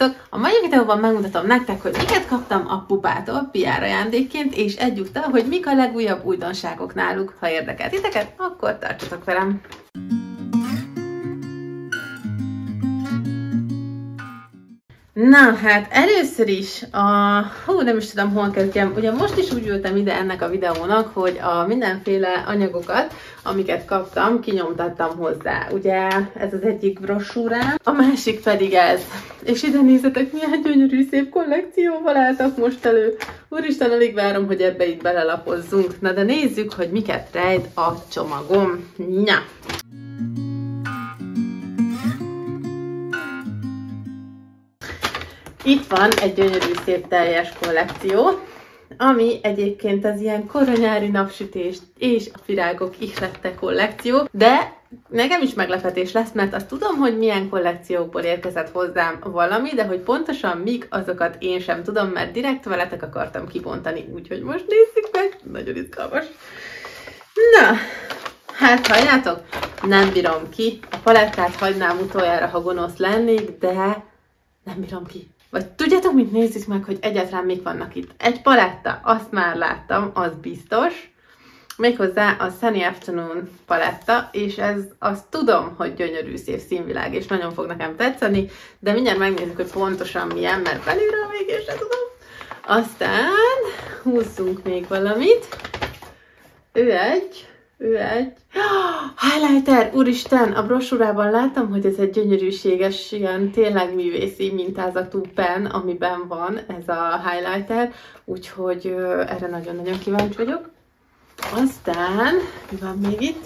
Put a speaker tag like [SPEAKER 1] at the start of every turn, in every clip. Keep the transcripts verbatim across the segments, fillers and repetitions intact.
[SPEAKER 1] Sziasztok! A mai videóban megmutatom nektek, hogy miket kaptam a pupától pé er ajándékként, és egyúttal, hogy mik a legújabb újdonságok náluk. Ha érdekel titeket, akkor tartsatok velem! Na, hát először is a... Hú, nem is tudom, hol kezdjem. Ugye most is úgy ültem ide ennek a videónak, hogy a mindenféle anyagokat, amiket kaptam, kinyomtattam hozzá. Ugye ez az egyik brossúrám, a másik pedig ez. És ide nézzetek, milyen gyönyörű szép kollekcióval álltak most elő. Úristen, alig várom, hogy ebbe itt belelapozzunk. Na de nézzük, hogy miket rejt a csomagom. Nya! Itt van egy gyönyörű szép teljes kollekció, ami egyébként az ilyen koronyári napsütést és a virágok ihlette kollekció, de nekem is meglepetés lesz, mert azt tudom, hogy milyen kollekciókból érkezett hozzám valami, de hogy pontosan mik, azokat én sem tudom, mert direkt veletek akartam kibontani, úgyhogy most nézzük meg, nagyon izgalmas. Na, hát halljátok, nem bírom ki, a palettát hagynám utoljára, ha gonosz lennék, de nem bírom ki. Vagy tudjátok, mit nézzük meg, hogy egyáltalán mik vannak itt. Egy paletta, azt már láttam, az biztos. Méghozzá a Sunny Afternoon paletta, és ez azt tudom, hogy gyönyörű szép színvilág, és nagyon fog nekem tetszeni, de mindjárt megnézzük, hogy pontosan milyen, mert belülről végül sem tudom. Aztán húzzunk még valamit. Ő egy... Ő egy... Oh, highlighter! Úristen! A brossúrában láttam, hogy ez egy gyönyörűséges, ilyen tényleg művészi mintázatú pen, amiben van ez a highlighter, úgyhogy uh, erre nagyon-nagyon kíváncsi vagyok. Aztán, mi van még itt?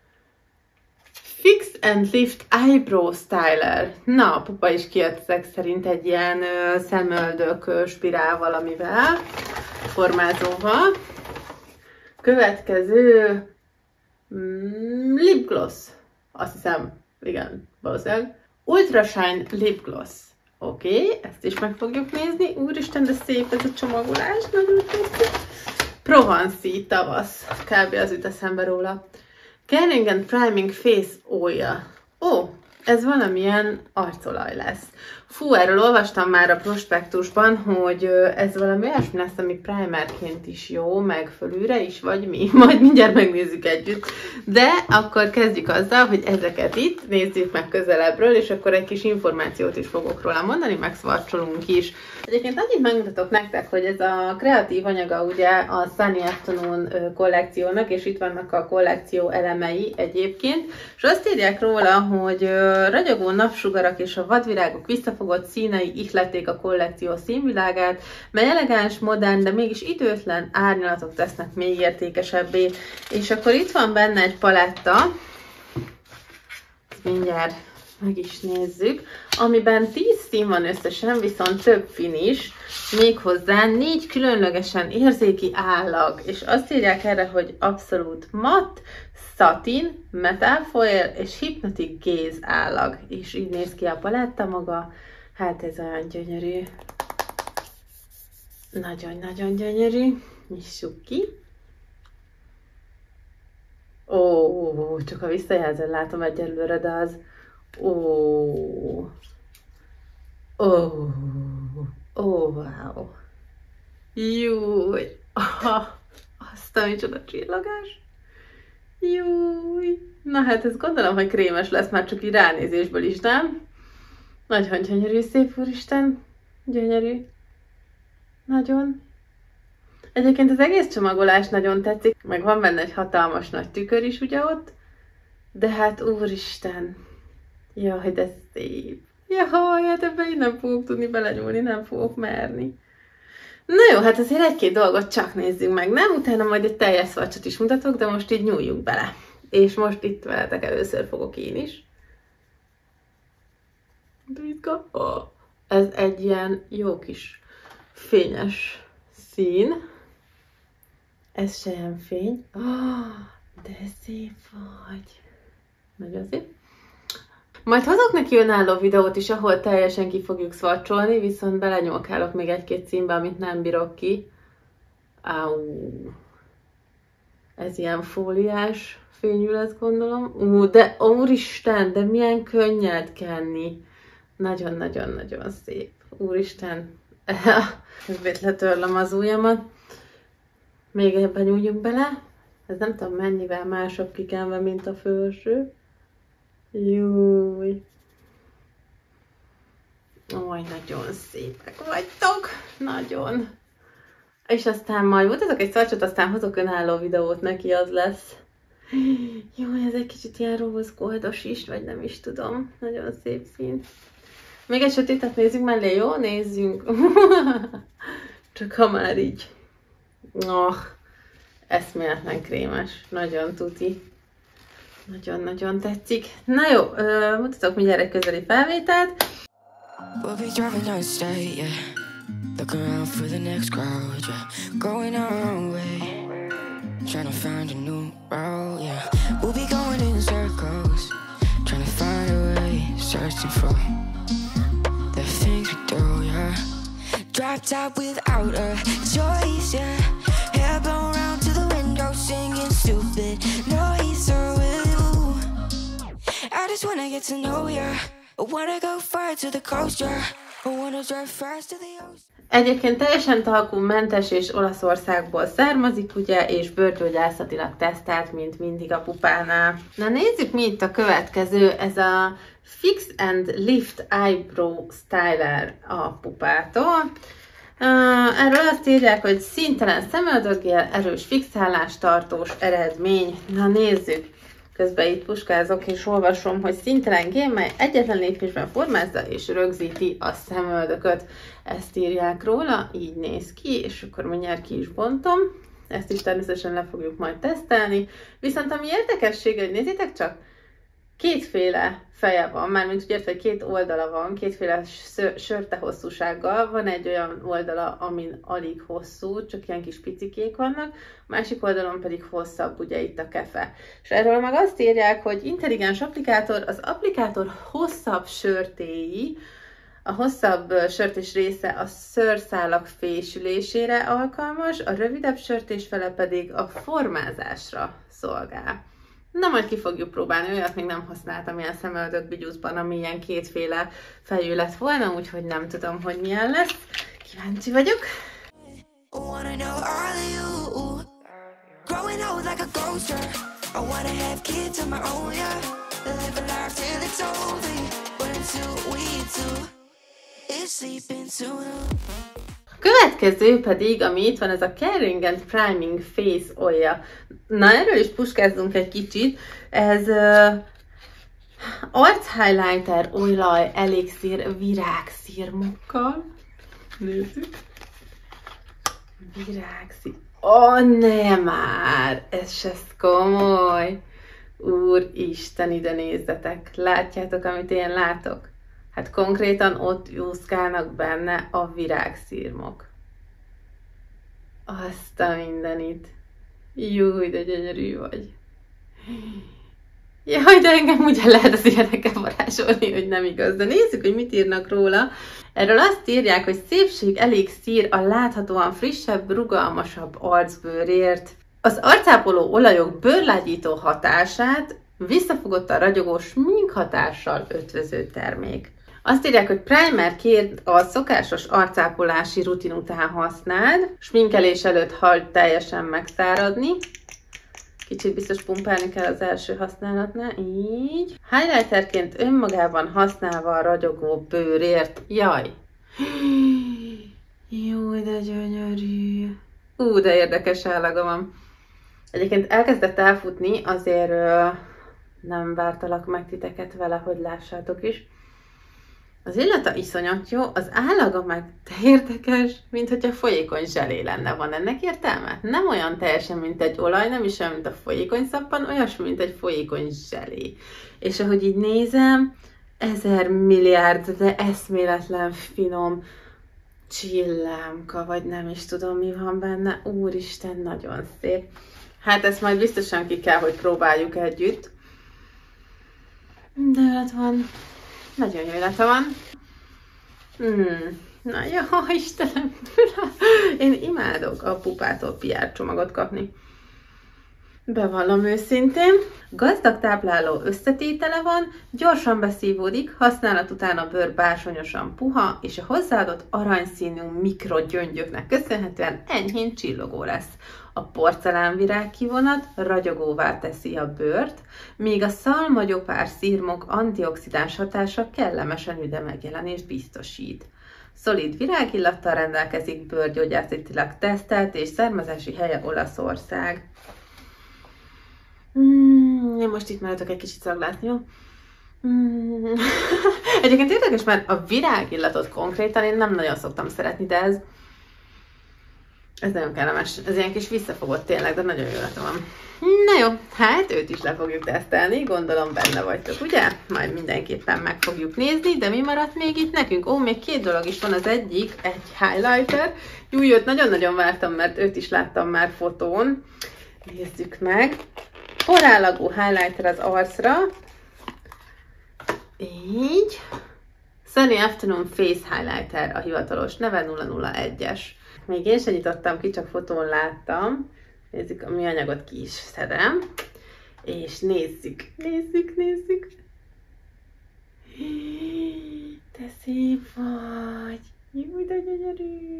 [SPEAKER 1] Fix and Lift Eyebrow Styler. Na, a pupa is kijött ezek szerint egy ilyen uh, szemöldök uh, spirál valamivel, formázóval. Következő... Mm, lip gloss. Azt hiszem, igen, valószínűleg. Ultra Shine Lip Gloss. Oké, okay, ezt is meg fogjuk nézni. Úristen, de szép ez a csomagolás, nagyon szép. Provence tavasz. Kb. Az jut eszembe róla. Caring and Priming Face Oil. Ó, oh, ez valamilyen arcolaj lesz. Fú, erről olvastam már a prospektusban, hogy ez valami olyasmi lesz, ami primerként is jó, meg fölülre is, vagy mi. Majd mindjárt megnézzük együtt. De akkor kezdjük azzal, hogy ezeket itt nézzük meg közelebbről, és akkor egy kis információt is fogok róla mondani, meg szvarcsolunk is. Egyébként annyit megmutatok nektek, hogy ez a kreatív anyaga ugye a Sunny Afternoon kollekciónak, és itt vannak a kollekció elemei egyébként, és azt írják róla, hogy ragyogó napsugarak és a vadvirágok visszafogott színei ihlették a kollekció színvilágát, mely elegáns, modern, de mégis időtlen árnyalatok tesznek még értékesebbé. És akkor itt van benne egy paletta, mindjárt meg is nézzük, amiben tíz szín van összesen, viszont több finish, méghozzá négy különlegesen érzéki állag, és azt írják erre, hogy abszolút matt, satin, metal foil és hypnotic gaze állag, és így néz ki a paletta maga. Hát ez olyan gyönyörű, nagyon-nagyon gyönyörű, nyissuk ki. Ó, csak a visszajelzőn látom egyelőre, de az... Ó, ó, ó, wow. Júj, ah, azt a micsoda csillagás. Júj, na hát ez gondolom, hogy krémes lesz, már csak így ránézésből is, nem? Nagyon gyönyörű, szép úristen, gyönyörű, nagyon. Egyébként az egész csomagolás nagyon tetszik, meg van benne egy hatalmas nagy tükör is ugye ott, de hát úristen, jaj, de szép. Jaj, hát ebben én nem fogok tudni belenyúlni, nem fogok merni. Na jó, hát azért egy-két dolgot csak nézzünk meg, nem? Utána majd egy teljes szvacsot is mutatok, de most így nyúljunk bele. És most itt veletek először fogok én is. Ritka. Oh. Ez egy ilyen jó kis fényes szín. Ez selyemfény. Oh, de szép vagy. Nagyon szép. Majd hozok neki önálló videót is, ahol teljesen ki fogjuk szvarcsolni, viszont belenyolkálok még egy-két színbe, amit nem bírok ki. Áú. Ez ilyen fóliás fényű lesz, gondolom. Ú, de úristen, de milyen könnyed kenni. Nagyon-nagyon-nagyon szép. úristen, közben letörlöm az ujjamat. Még ebben nyújjunk bele. Ez nem tudom mennyivel másabb kikenve, mint a felső. Júj. Oj, nagyon szépek vagytok. Nagyon. És aztán majd mutatok egy szarcsot, aztán hozok önálló videót neki, az lesz. Jó, ez egy kicsit ilyen rózgoldos is, vagy nem is tudom. Nagyon szép szín. Még egy sötétet nézzünk mellé, jó? Nézzünk. Csak ha már így. Oh, eszméletlen krémes. Nagyon tuti. Nagyon-nagyon tetszik. Na jó, uh, mutatok mindjárt egy közeli felvételt. We'll be driving down the state, yeah. Looking around for the next crowd, yeah. Going our own way. Trying to find a new route, yeah. We'll be going in circles. Trying to find a way. Searching for the things we do, yeah. Dropped out without a choice, yeah. Hair blown round to the window, singing stupid noise with you. I just wanna get to know ya. I wanna go far to the coast, yeah. I wanna drive fast to the ocean. Egyébként teljesen talkummentes és Olaszországból származik, ugye, és bőrgyógyászatilag tesztelt, mint mindig a pupánál. Na nézzük, mi itt a következő, ez a Fix and Lift Eyebrow Styler a pupától. Uh, erről azt írják, hogy színtelen szemöldökgél, erős fixálás, tartós eredmény. Na nézzük! Közben itt puskázok és olvasom, hogy színtelen gém, mely egyetlen lépésben formázza és rögzíti a szemöldököt. Ezt írják róla, így néz ki, és akkor mindjárt ki is bontom. Ezt is természetesen le fogjuk majd tesztelni. Viszont ami érdekesség, hogy nézzétek csak, kétféle feje van, mármint úgy értve, hogy két oldala van, kétféle sörte hosszúsággal. Van egy olyan oldala, amin alig hosszú, csak ilyen kis picikék vannak, a másik oldalon pedig hosszabb, ugye itt a kefe. És erről meg azt írják, hogy intelligens applikátor, az applikátor hosszabb sörtéi, a hosszabb sörtés része a szőrszálak fésülésére alkalmas, a rövidebb sörtés fele pedig a formázásra szolgál. Na, majd ki fogjuk próbálni, olyat még nem használtam ilyen szemöldök bigyuszban, ami ilyen kétféle fejű lett volna, úgyhogy nem tudom, hogy milyen lesz. Kíváncsi vagyok. Következő pedig, ami itt van, ez a Caring and Priming Face Oil. Na, erről is puskázzunk egy kicsit. Ez uh, arc highlighter olaj elixír virágszírmokkal. Nézzük. Virágszír. Ó, oh, nem már! Ez se komoly. Úristen, ide nézzetek. Látjátok, amit én látok? Hát konkrétan ott úszkálnak benne a virágszírmok. Azt a mindenit. Júj, de gyönyörű vagy. Jaj, de engem ugye lehet az ilyenekkel varázsolni, hogy nem igaz. De nézzük, hogy mit írnak róla. Erről azt írják, hogy szépség elixír a láthatóan frissebb, rugalmasabb arcbőrért. Az arcápoló olajok bőrlágyító hatását visszafogottan ragyogó smink hatással ötvöző termék. Azt írják, hogy primerként a szokásos arcápolási rutin után használd, sminkelés előtt hagyd teljesen megszáradni. Kicsit biztos pumpálni kell az első használatnál, így. Highlighterként önmagában használva a ragyogó bőrért. Jaj! Jó, de gyönyörű! Ú, de érdekes állaga van. Egyébként elkezdett elfutni, azért ö, nem vártalak meg titeket vele, hogy lássátok is. Az illata iszonyat jó, az állaga meg érdekes, mint hogyha folyékony zselé lenne. Van ennek értelme? Nem olyan teljesen, mint egy olaj, nem is olyan, mint a folyékony szappan, olyasmi, mint egy folyékony zselé. És ahogy így nézem, ezer milliárd, de eszméletlen finom csillámka, vagy nem is tudom, mi van benne. Úristen, nagyon szép. Hát ezt majd biztosan ki kell, hogy próbáljuk együtt. De hát van... Nagyon jó illata van. Hmm. Na jó, Istenem. Én imádok a pupától pé er csomagot kapni. Bevallom őszintén, gazdag tápláló összetétele van, gyorsan beszívódik, használat után a bőr bársonyosan puha, és a hozzáadott aranyszínű mikrogyöngyöknek köszönhetően enyhén csillogó lesz. A porcelánvirág kivonat ragyogóvá teszi a bőrt, míg a szalmagyopár szirmok antioxidáns hatása kellemesen üde megjelenést biztosít. Szolid virágillattal rendelkezik, bőrgyógyászatilag tesztelt és származási helye Olaszország. Mm, én most itt maradok egy kicsit szaglászni, jó? Mm. Egyébként érdekes, mert a virágillatot konkrétan én nem nagyon szoktam szeretni, de ez, ez nagyon kellemes. Ez ilyen kis visszafogott tényleg, de nagyon jó illata van. Na jó, hát őt is le fogjuk tesztelni, gondolom benne vagytok, ugye? Majd mindenképpen meg fogjuk nézni, de mi maradt még itt nekünk? Ó, még két dolog is van, az egyik, egy highlighter. Júj, őt nagyon-nagyon vártam, mert őt is láttam már fotón. Nézzük meg. Porrálagú highlighter az arcra. Így. Sunny Afternoon Face Highlighter a hivatalos neve, nulla nulla egyes. Még én sem nyitottam ki, csak fotón láttam. Nézzük, a műanyagot ki is szedem. És nézzük, nézzük, nézzük. Te szép vagy. Jó, de gyönyörű.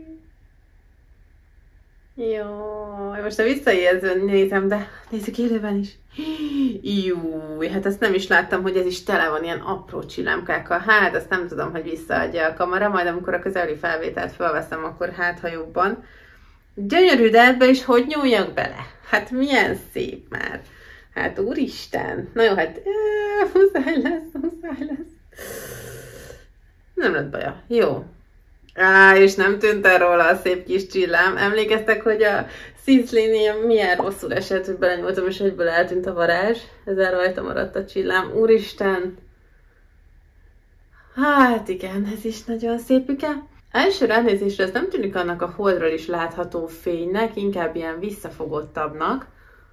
[SPEAKER 1] Jó, most a visszajelzőn nézem, de nézzük élőben is. Júj, hát azt nem is láttam, hogy ez is tele van ilyen apró csillámkákkal. Hát azt nem tudom, hogy visszaadja a kamera, majd amikor a közeli felvételt felveszem, akkor hát ha jobban. Gyönyörű, de ebbe is hogy nyúljak bele? Hát milyen szép már. Hát úristen. Na jó, hát ee, muszáj lesz, muszáj lesz. Nem lett baja. Jó. Á, és nem tűnt el róla a szép kis csillám. Emlékeztek, hogy a szízlénél milyen rosszul esett, hogy belenyúltam, és egyből eltűnt a varázs. Ezzel rajta maradt a csillám. Úristen! Hát igen, ez is nagyon szépüke. Első ránézésre ez nem tűnik annak a holdról is látható fénynek, inkább ilyen visszafogottabbnak.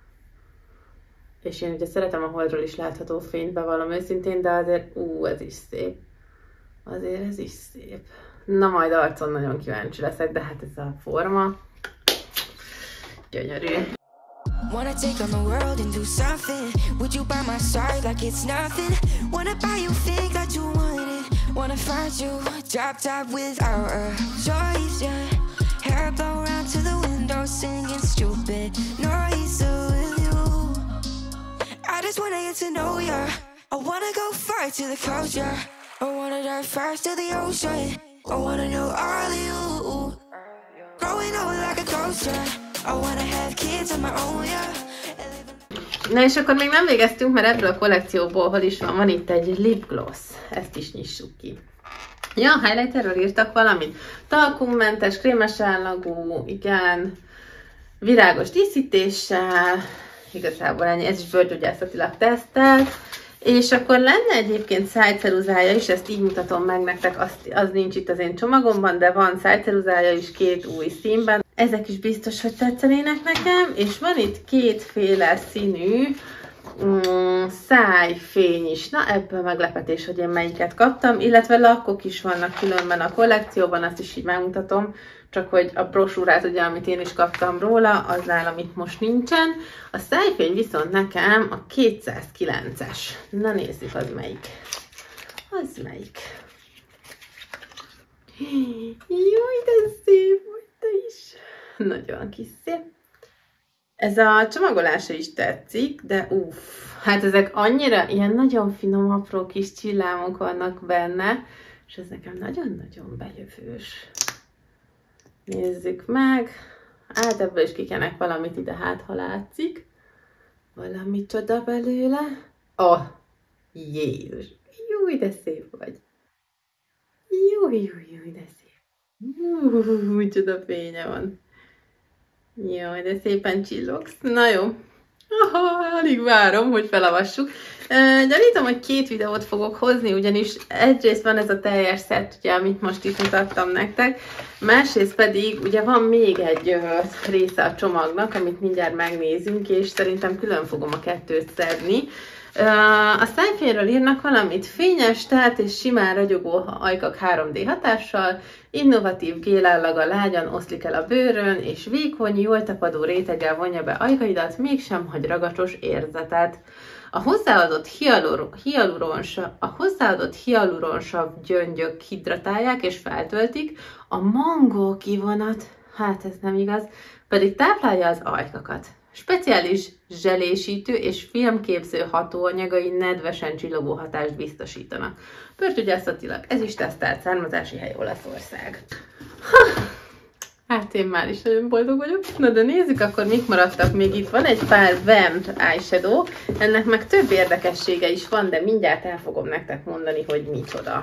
[SPEAKER 1] És én ugye szeretem a holdról is látható fényt, bevallom őszintén, de azért, ú, ez is szép. Azért ez is szép. Na majd arcon nagyon kíváncsi leszek, de hát ez a forma gyönyörű. Wanna take on the world and do something. Would you by my side like it's nothing? Wanna buy you things that you wanted. Wanna find you drop top without a choice, yeah. Hair blow around to the window singing stupid noise with you. I just wanna get to know ya. I wanna go far to the coast, yeah. I wanna dive first to the ocean. I wanna know all of you. Growing up like a ghost, yeah. I wanna have kids of my own, yeah. Na és akkor még nem végeztünk, mert ebből a kollekcióból hol is van, van itt egy lip gloss. Ezt is nyissuk ki. Ja, a highlighterről írtak valamit. Talkummentes, krémes állagú, igen, virágos díszítéssel, igazából ennyi, ez is bőrgyógyászatilag tesztelt. És akkor lenne egyébként szájceruzája is, ezt így mutatom meg nektek, az, az nincs itt az én csomagomban, de van szájceruzája is két új színben. Ezek is biztos, hogy tetszenének nekem, és van itt kétféle színű mm, szájfény is. Na, ebből meglepetés, hogy én melyiket kaptam, illetve lakkok is vannak különben a kollekcióban, azt is így megmutatom, csak hogy a brosúrát, ugye, amit én is kaptam róla, az nálam itt most nincsen. A szájfény viszont nekem a kétszázkilences. Na nézzük, az melyik. Az melyik. Jaj, de szép vagy te is. Nagyon kis szép. Ez a csomagolása is tetszik, de uff, hát ezek annyira ilyen nagyon finom, apró kis csillámok vannak benne, és ez nekem nagyon-nagyon bejövős. Nézzük meg. Hát ebből is kikenek valamit ide, hát ha látszik. Valami csoda belőle. Oh, Jézus. Júj, de szép vagy. Júj, júj, júj, de szép. Júj, csoda fénye van. Jaj, de szépen csillogsz. Na jó. Aha, alig várom, hogy felavassuk. Uh, gyanítom, hogy két videót fogok hozni, ugyanis egyrészt van ez a teljes szett, ugye, amit most itt mutattam nektek, másrészt pedig ugye van még egy uh, része a csomagnak, amit mindjárt megnézünk, és szerintem külön fogom a kettőt szedni. A szájfényről írnak valamit: fényes, telt és simán ragyogó ajkak három dé hatással, innovatív gélállaga lágyan oszlik el a bőrön, és vékony, jól tapadó réteggel vonja be ajkaidat, mégsem hagy ragacsos érzetet. A hozzáadott, hialur, hialuronsav, a hozzáadott hialuronsav gyöngyök hidratálják és feltöltik, a mangó kivonat, hát ez nem igaz, pedig táplálja az ajkakat. Speciális zselésítő és filmképző hatóanyagai nedvesen csillogó hatást biztosítanak. Bőrgyógyászatilag ez is tesztelt származási hely Olaszország. Ha, hát én már is nagyon boldog vagyok. Na de nézzük akkor, mik maradtak még. Itt van egy pár Vamp eyeshadow, ennek meg több érdekessége is van, de mindjárt el fogom nektek mondani, hogy micsoda.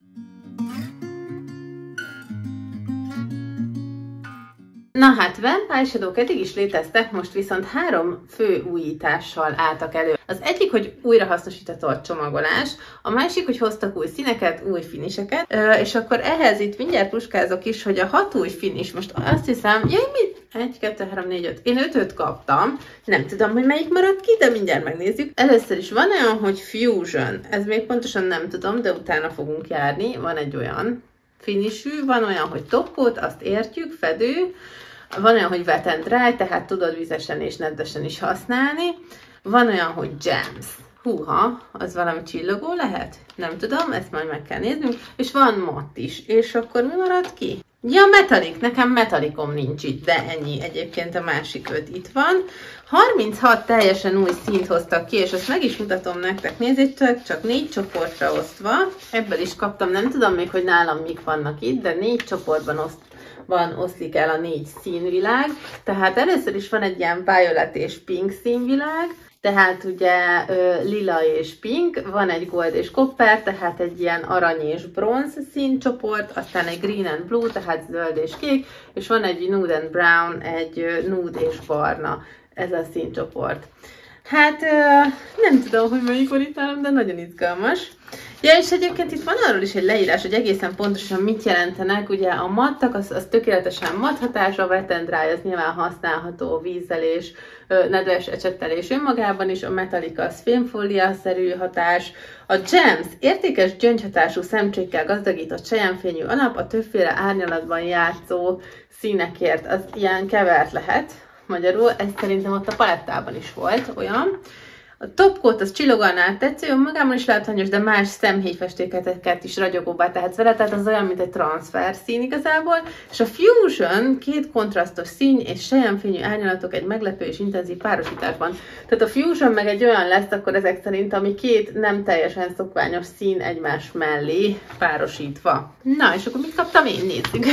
[SPEAKER 1] Na hát, Vamp eyeshadow-k eddig is léteztek, most viszont három fő újítással álltak elő. Az egyik, hogy újrahasznosítható csomagolás, a másik, hogy hoztak új színeket, új finiseket, és akkor ehhez itt mindjárt puskázok is, hogy a hat új finis, most azt hiszem, jaj, mit? egy, kettő, három, négy, öt. Én ötöt kaptam, nem tudom, hogy melyik maradt ki, de mindjárt megnézzük. Először is van olyan, hogy Fusion, ez még pontosan nem tudom, de utána fogunk járni, van egy olyan finisű, van olyan, hogy topcoat, azt értjük, fedő, van olyan, hogy wet and dry, tehát tudod vizesen és nedvesen is használni. Van olyan, hogy gems. Húha, az valami csillogó lehet? Nem tudom, ezt majd meg kell néznünk. És van matt is. És akkor mi marad ki? Ja, metalik. Nekem metalikom nincs itt, de ennyi. Egyébként a másik öt itt van. harminchat teljesen új színt hoztak ki, és azt meg is mutatom nektek. Nézzétek, csak négy csoportra osztva. Ebből is kaptam, nem tudom még, hogy nálam mik vannak itt, de négy csoportban oszt van, oszlik el a négy színvilág. Tehát először is van egy ilyen violet és pink színvilág, tehát ugye ö, lila és pink, van egy gold és copper, tehát egy ilyen arany és bronz színcsoport, aztán egy green and blue, tehát zöld és kék, és van egy nude and brown, egy ö, nude és barna, ez a színcsoport. Hát ö, nem tudom, hogy melyik van itt nálam, de nagyon izgalmas. Ja, és egyébként itt van arról is egy leírás, hogy egészen pontosan mit jelentenek. Ugye a mattak, az, az tökéletesen matt hatás, a wet and dry az nyilván használható vízzel és ö, nedves ecsettelés önmagában is, a metallic az fémfólia-szerű hatás, a gems értékes gyöngyhatású szemcsékkel gazdagított selyemfényű alap, a többféle árnyalatban játszó színekért, az ilyen kevert lehet, magyarul, ez szerintem ott a palettában is volt olyan. A topcoat az csillogan áttetsző, önmagában is látványos, de más szemhéjfestékeket is ragyogóbbá tehetsz vele, tehát az olyan, mint egy transfer szín igazából. És a Fusion két kontrasztos szín és selyemfényű árnyalatok egy meglepő és intenzív párosításban. Tehát a Fusion meg egy olyan lesz akkor ezek szerint, ami két nem teljesen szokványos szín egymás mellé párosítva. Na, és akkor mit kaptam én? Nézzük!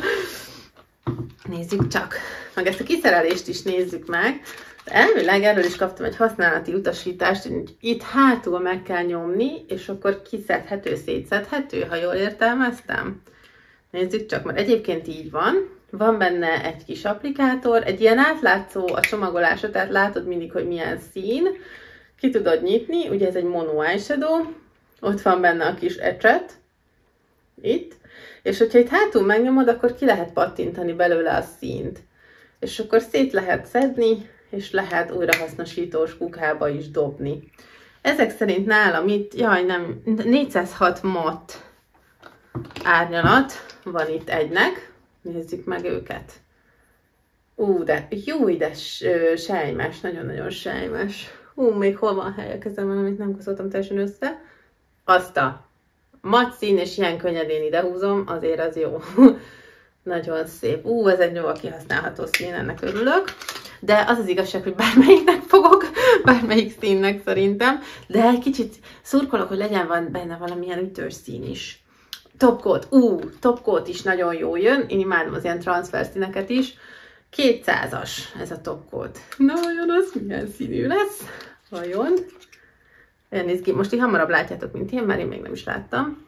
[SPEAKER 1] Nézzük csak! Meg ezt a kiszerelést is nézzük meg. Elvileg erről is kaptam egy használati utasítást, hogy itt hátul meg kell nyomni, és akkor kiszedhető, szétszedhető, ha jól értelmeztem. Nézzük csak, mert egyébként így van. Van benne egy kis applikátor, egy ilyen átlátszó a csomagolása, tehát látod mindig, hogy milyen szín. Ki tudod nyitni, ugye ez egy mono eyeshadow, ott van benne a kis ecset, itt, és hogyha itt hátul megnyomod, akkor ki lehet pattintani belőle a színt. És akkor szét lehet szedni, és lehet újrahasznosítós kukába is dobni. Ezek szerint nálam itt, jaj nem, négyszázhat matt árnyalat van itt egynek. Nézzük meg őket. Ú, de jó, de sejmes, nagyon-nagyon sejmes. Ú, még hol van hely a kezemben, amit nem koszoltam teljesen össze. Azt a matt szín, és ilyen könnyedén idehúzom, azért az jó. Nagyon szép. Ú, ez egy jól kihasználható szín, ennek örülök. De az az igazság, hogy bármelyiknek fogok, bármelyik színnek szerintem, de egy kicsit szurkolok, hogy legyen van benne valamilyen ütős szín is. Topcoat, ú, topcoat is nagyon jó jön, én imádom az ilyen transfer színeket is. kétszázas ez a topcoat. Na, vajon az milyen színű lesz? Vajon? Olyan néz ki, most így hamarabb látjátok, mint én, mert én még nem is láttam.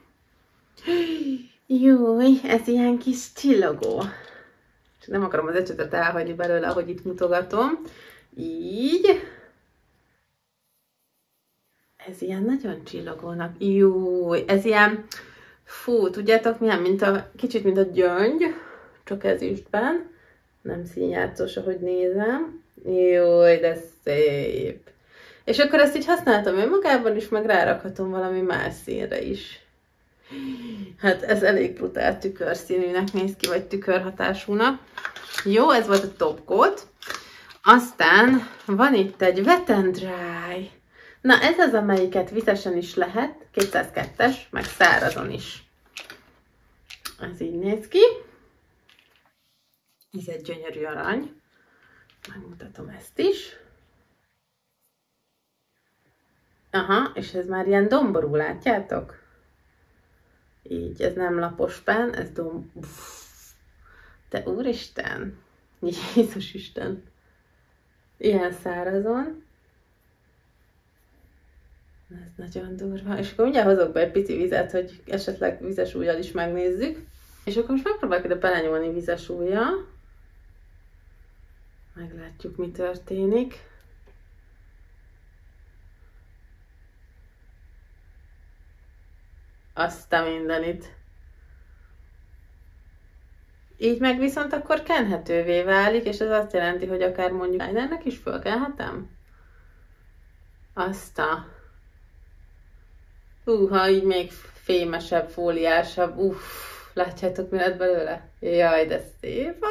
[SPEAKER 1] Júj, ez ilyen kis csillogó. Nem akarom az ecsetet elhagyni belőle, ahogy itt mutogatom. Így. Ez ilyen nagyon csillogónak. Júj, ez ilyen, fú, tudjátok milyen, mint a, kicsit mint a gyöngy, csak ezüstben. Nem színjátszós, ahogy nézem. Júj, de szép. És akkor ezt így használtam önmagában is, meg rárakhatom valami más színre is. Hát ez elég brutál tükörszínűnek néz ki, vagy tükörhatásúnak. Jó, ez volt a top coat. Aztán van itt egy Wet n Dry. Na, ez az, amelyiket vizesen is lehet, kétszázkettes, meg szárazon is. Ez így néz ki. Ez egy gyönyörű arany. Megmutatom ezt is. Aha, és ez már ilyen domború, látjátok? Így, ez nem lapos pán, ez domb... Te úristen! Jézus Isten! Ilyen szárazon. Ez nagyon durva. És akkor mindjárt hozok be egy pici vizet, hogy esetleg vizes ujjal is megnézzük. És akkor most megpróbálok ide belenyúlni vizes ujjal. Meglátjuk, mi történik. Azt a mindenit. Így meg viszont akkor kenhetővé válik, és ez azt jelenti, hogy akár mondjuk eyelinernek is fölkelhetem. Azt a... Húha, így még fémesebb, fóliásabb. Uff, látjátok, mi lett belőle? Jaj, de szép.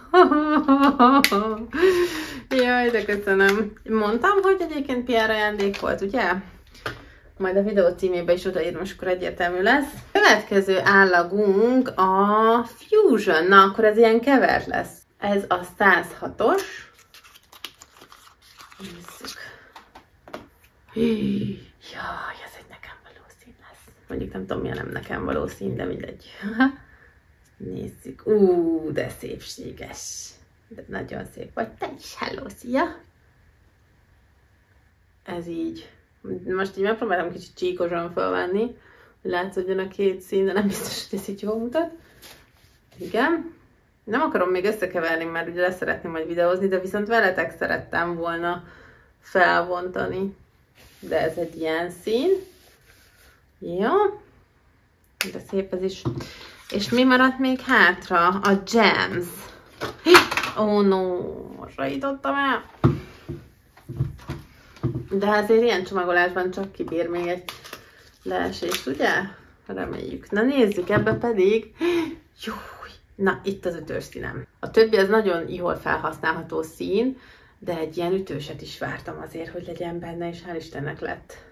[SPEAKER 1] Jaj, de köszönöm. Mondtam, hogy egyébként pé er ajándék volt, ugye? Majd a videó címébe is odaírom, és akkor egyértelmű lesz. Következő állagunk a Fusion. Na, akkor ez ilyen kevert lesz. Ez a száz hatos. Nézzük. Jaj, ez egy nekem való szín lesz. Mondjuk nem tudom, milyen nem nekem való szín, de mindegy. Nézzük. Ú, de szépséges. De nagyon szép vagy. Te is, hello, szia! Ez így. Most így megpróbálom kicsit csíkosan felvenni, hogy látszódjon a két szín, de nem biztos, hogy ez így jól mutat. Igen. Nem akarom még összekeverni, mert ugye leszeretném majd videózni, de viszont veletek szerettem volna felvontani. De ez egy ilyen szín. Jó. De szép ez is. És mi maradt még hátra? A Gems. Ó, oh, no, rajtottam el. De azért ilyen csomagolásban csak kibír még egy leesést, ugye? Reméljük. Na nézzük, ebbe pedig... Jó, na itt az ütős színem. A többi az nagyon jól felhasználható szín, de egy ilyen ütőset is vártam azért, hogy legyen benne, és hál' Istennek lett.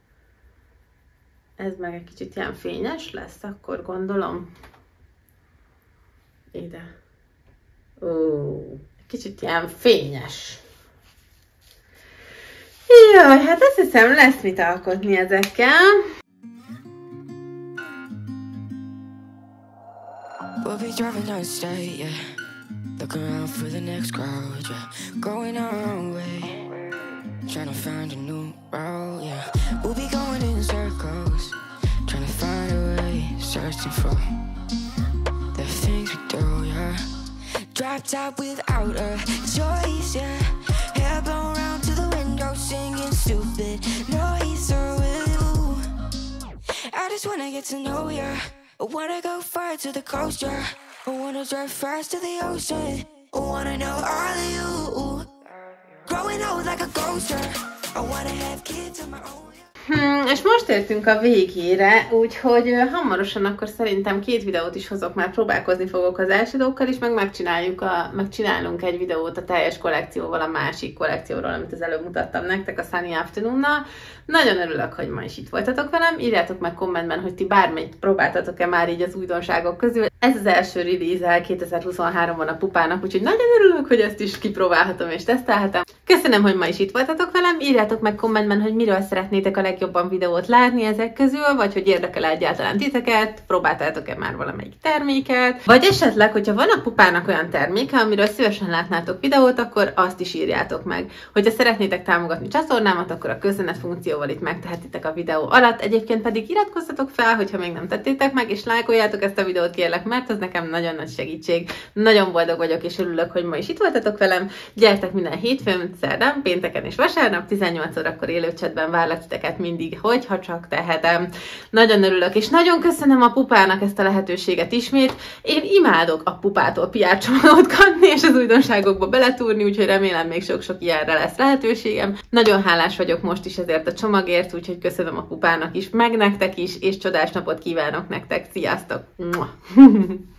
[SPEAKER 1] Ez meg egy kicsit ilyen fényes lesz, akkor gondolom. Ide. Ó, kicsit ilyen fényes. Jaj, hát azt hiszem lesz mit alkotni ezekkel. We'll be driving down the state, yeah. Looking around for the next crowd, yeah. Going our own way. Trying to find a new route, yeah. We'll be going in circles. Trying to find a way. Searching for the things we do, yeah. Drop top without a choice, yeah. Hair blown round to the window, singing stupid noise with you. I just wanna get to know ya. I wanna go far to the coast, yeah. I wanna drive fast to the ocean. I wanna know all of you. Growing old like a ghost, yeah. I wanna have kids of my own. Hmm, és most értünk a végére, úgyhogy hamarosan akkor szerintem két videót is hozok, már próbálkozni fogok az eyeshadow-kkal is, meg megcsináljuk a, megcsinálunk egy videót a teljes kollekcióval, a másik kollekcióról, amit az előbb mutattam nektek, a Sunny Afternoon-nal. Nagyon örülök, hogy ma is itt voltatok velem, írjátok meg kommentben, hogy ti bármelyik próbáltatok-e már így az újdonságok közül. Ez az első release kétezer-huszonháromban a pupának, úgyhogy nagyon örülök, hogy ezt is kipróbálhatom és tesztelhetem. Köszönöm, hogy ma is itt voltatok velem, írjátok meg kommentben, hogy miről szeretnétek a legjobban videót látni ezek közül, vagy hogy érdekel egyáltalán titeket, próbáltátok-e már valamelyik terméket, vagy esetleg, hogyha van a pupának olyan terméke, amiről szívesen látnátok videót, akkor azt is írjátok meg. Hogyha szeretnétek támogatni csatornámat, akkor a köszönet funkcióval itt megtehetitek a videó alatt, egyébként pedig iratkozzatok fel, hogyha még nem tettétek meg, és lájkoljátok ezt a videót, kérlek meg, mert az nekem nagyon nagy segítség. Nagyon boldog vagyok, és örülök, hogy ma is itt voltatok velem. Gyertek minden hétfőn, szerdán, pénteken és vasárnap, tizennyolc órakor élő chatben várlak titeket mindig, hogyha csak tehetem. Nagyon örülök, és nagyon köszönöm a pupának ezt a lehetőséget ismét. Én imádok a pupától pé er csomagot kapni, és az újdonságokba beletúrni, úgyhogy remélem még sok-sok ilyenre lesz lehetőségem. Nagyon hálás vagyok most is ezért a csomagért, úgyhogy köszönöm a pupának is, meg nektek is, és csodás napot kívánok nektek. Sziasztok!